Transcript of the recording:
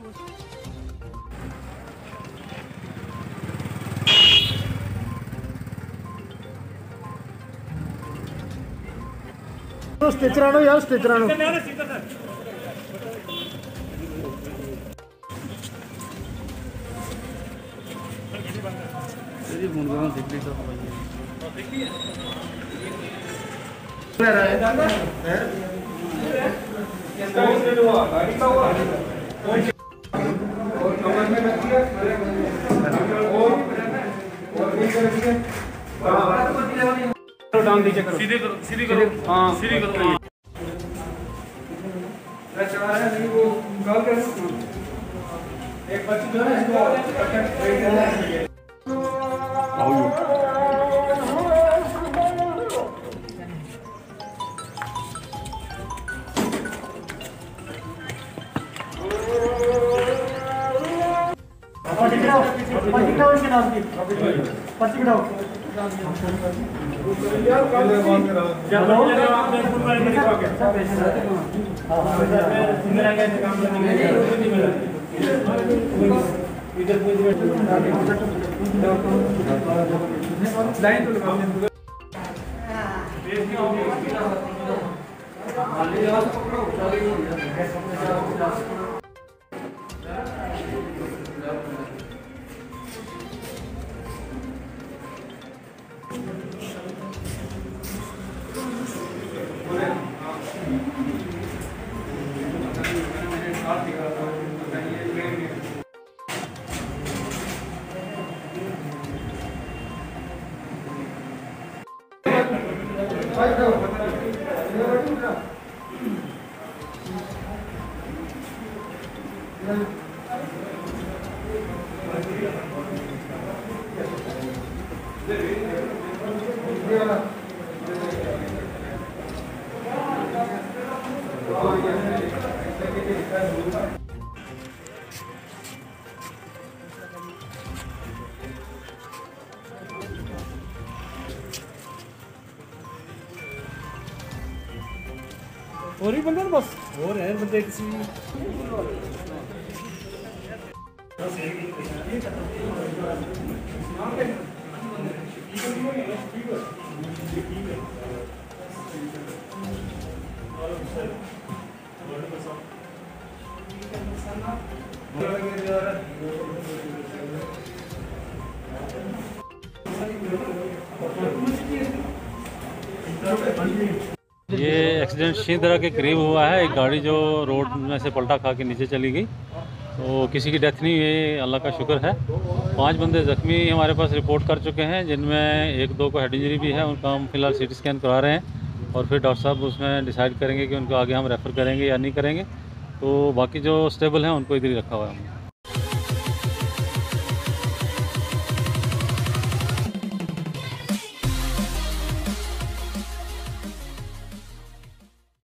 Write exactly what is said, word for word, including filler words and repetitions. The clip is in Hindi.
स्टिचरानो यार स्टिचरानो डाउन नीचे करो, सीधे करो, सीधी करो, हाँ सीधी करो। नहीं वो गाल कर एक बच्ची जो है इसको पर्ची बिठाओ, इसके नाम की पर्ची बिठाओ। और ही बंदे बस और है बंदे किसी ये एक्सीडेंट शिंदरा के करीब हुआ है। एक गाड़ी जो रोड में से पलटा खा के नीचे चली गई, तो किसी की डेथ नहीं हुई, अल्लाह का शुक्र है। पांच बंदे ज़ख्मी हमारे पास रिपोर्ट कर चुके हैं, जिनमें एक दो को हेड इंजरी भी है। उनका हम फिलहाल सीटी स्कैन करा रहे हैं और फिर डॉक्टर साहब उसमें डिसाइड करेंगे कि उनको आगे हम रेफ़र करेंगे या नहीं करेंगे। तो बाकी जो स्टेबल हैं उनको इधर ही रखा हुआ है हमने।